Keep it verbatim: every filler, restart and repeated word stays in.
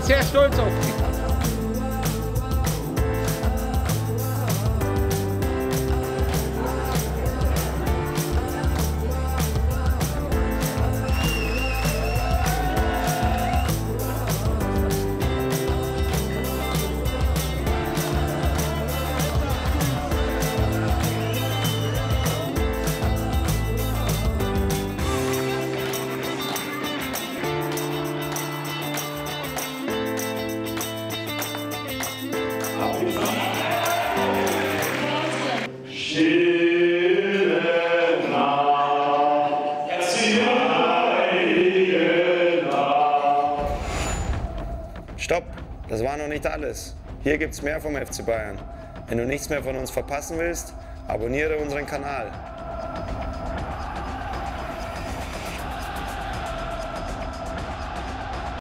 sind sehr stolz auf dich. Stopp, das war noch nicht alles. Hier gibt's mehr vom F C Bayern. Wenn du nichts mehr von uns verpassen willst, abonniere unseren Kanal.